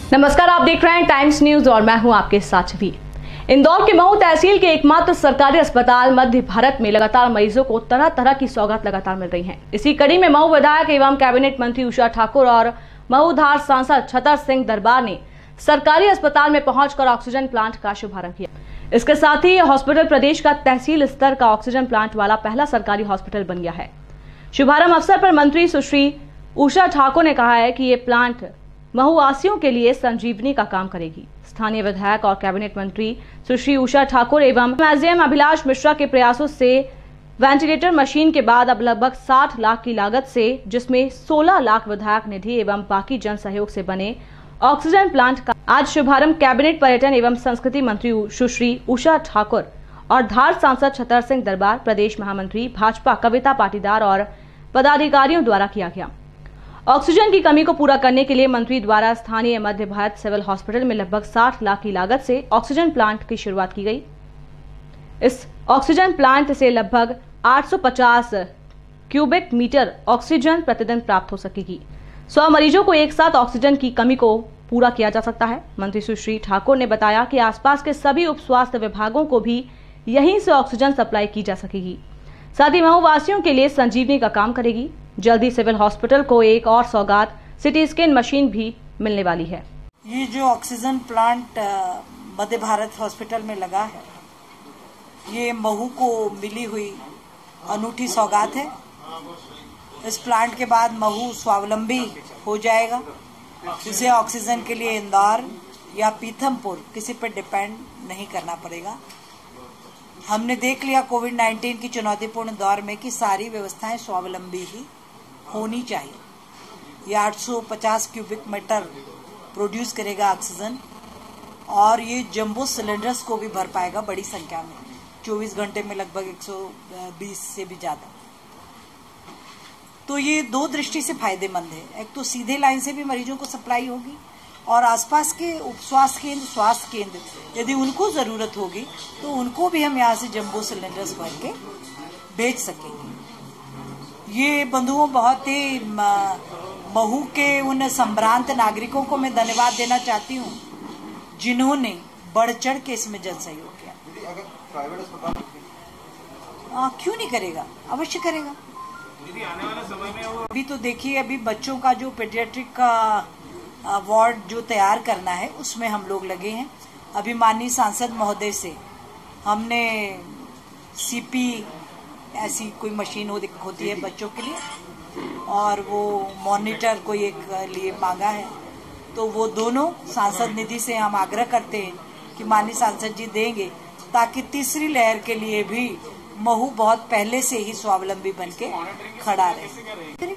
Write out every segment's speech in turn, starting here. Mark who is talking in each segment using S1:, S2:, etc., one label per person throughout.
S1: नमस्कार, आप देख रहे हैं टाइम्स न्यूज और मैं हूं आपके साथ छवि। इंदौर के महू तहसील के एकमात्र सरकारी अस्पताल मध्य भारत में लगातार मरीजों को तरह तरह की सौगात लगातार मिल रही हैं। इसी कड़ी में महू विधायक एवं कैबिनेट मंत्री उषा ठाकुर और महू धार सांसद छतर सिंह दरबार ने सरकारी अस्पताल में पहुंचकर ऑक्सीजन प्लांट का शुभारंभ किया। इसके साथ ही हॉस्पिटल प्रदेश का तहसील स्तर का ऑक्सीजन प्लांट वाला पहला सरकारी हॉस्पिटल बन गया है। शुभारंभ अवसर पर मंत्री सुश्री उषा ठाकुर ने कहा है कि ये प्लांट महुवासियों के लिए संजीवनी का काम करेगी। स्थानीय विधायक और कैबिनेट मंत्री सुश्री उषा ठाकुर एवं एसडीएम अभिलाष मिश्रा के प्रयासों से वेंटिलेटर मशीन के बाद अब लगभग 60 लाख की लागत से, जिसमें 16 लाख विधायक निधि एवं बाकी जन सहयोग से बने ऑक्सीजन प्लांट का आज शुभारंभ कैबिनेट पर्यटन एवं संस्कृति मंत्री सुश्री उषा ठाकुर और धार सांसद छतर सिंह दरबार, प्रदेश महामंत्री भाजपा कविता पाटीदार और पदाधिकारियों द्वारा किया गया। ऑक्सीजन की कमी को पूरा करने के लिए मंत्री द्वारा स्थानीय मध्य भारत सिविल हॉस्पिटल में लगभग 60 लाख की लागत से ऑक्सीजन प्लांट की शुरुआत की गई। इस ऑक्सीजन प्लांट से लगभग 850 क्यूबिक मीटर ऑक्सीजन प्रतिदिन प्राप्त हो सकेगी। 100 मरीजों को एक साथ ऑक्सीजन की कमी को पूरा किया जा सकता है। मंत्री सुश्री ठाकुर ने बताया कि आसपास के सभी उप स्वास्थ्य विभागों को भी यहीं से ऑक्सीजन सप्लाई की जा सकेगी। साथ ही महुवासियों के लिए संजीवनी का काम करेगी। जल्दी सिविल हॉस्पिटल को एक और सौगात सिटी स्कैन मशीन भी मिलने वाली है।
S2: ये जो oxygen plant Madhya Bharat hospital में लगा है, ये महू को मिली हुई अनूठी सौगात है। इस प्लांट के बाद महू स्वावलंबी हो जाएगा। इसे ऑक्सीजन के लिए इंदौर या पीथमपुर किसी पर डिपेंड नहीं करना पड़ेगा। हमने देख लिया कोविड-19 की चुनौतीपूर्ण दौर में कि सारी व्यवस्थाएं स्वावलंबी ही होनी चाहिए। ये 850 क्यूबिक मीटर प्रोड्यूस करेगा ऑक्सीजन और ये जंबो सिलेंडर्स को भी भर पाएगा बड़ी संख्या में, 24 घंटे में लगभग 120 से भी ज्यादा। तो ये दो दृष्टि से फायदेमंद है। एक तो सीधे लाइन से भी मरीजों को सप्लाई होगी और आसपास के उप स्वास्थ्य केंद्र यदि उनको जरूरत होगी तो उनको भी हम यहाँ से जंबो सिलेंडर्स भर के भेज सकेंगे। ये बंधुओं, बहुत ही महू के उन संभ्रांत नागरिकों को मैं धन्यवाद देना चाहती हूँ जिन्होंने बढ़ चढ़ के इसमें जन सहयोग किया। क्यों नहीं करेगा, अवश्य करेगा। अभी तो देखिए, अभी बच्चों का जो पेडियाट्रिक का वार्ड जो तैयार करना है उसमें हम लोग लगे हैं। अभी माननीय सांसद महोदय से हमने सीपी ऐसी कोई मशीन होती है बच्चों के लिए और वो मॉनिटर कोई एक लिए मांगा है। तो वो दोनों सांसद निधि से हम आग्रह करते हैं कि माननीय सांसद जी देंगे ताकि तीसरी लहर के लिए भी महू बहुत पहले से ही स्वावलंबी बन के खड़ा रहे।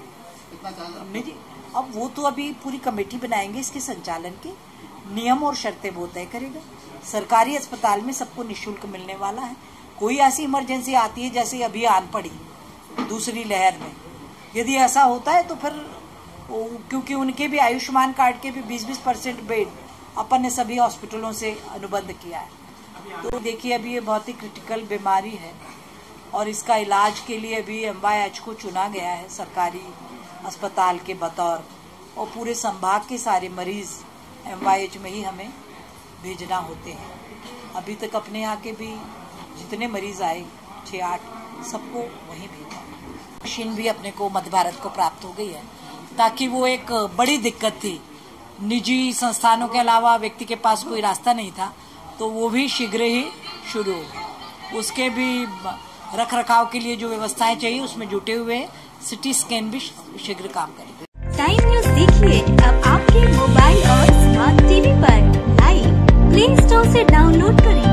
S2: अब वो तो अभी पूरी कमेटी बनाएंगे, इसके संचालन के नियम और शर्तें वो तय करेगा। सरकारी अस्पताल में सबको निःशुल्क मिलने वाला है। कोई ऐसी इमरजेंसी आती है जैसे अभी आन पड़ी दूसरी लहर में, यदि ऐसा होता है तो फिर क्योंकि उनके भी आयुष्मान कार्ड के भी 20-20% बेड अपन ने सभी हॉस्पिटलों से अनुबंध किया है। तो देखिए, अभी ये बहुत ही क्रिटिकल बीमारी है और इसका इलाज के लिए अभी MYH को चुना गया है सरकारी अस्पताल के बतौर, और पूरे संभाग के सारे मरीज MYH में ही हमें भेजना होते हैं। अभी तक अपने यहाँ के भी जितने मरीज आए 6-8 सबको वहीं भेजा। मशीन भी अपने को मध्य भारत को प्राप्त हो गई है, ताकि वो एक बड़ी दिक्कत थी, निजी संस्थानों के अलावा व्यक्ति के पास कोई रास्ता नहीं था, तो वो भी शीघ्र ही शुरू हो। उसके भी रख रखाव के लिए जो व्यवस्थाएं चाहिए उसमें जुटे हुए हैं। सिटी स्कैन भी शीघ्र काम करेगा।
S3: टाइम न्यूज देखिए अब आपके मोबाइल और स्मार्ट टीवी पर लाइव प्ले स्टोर से डाउनलोड करें।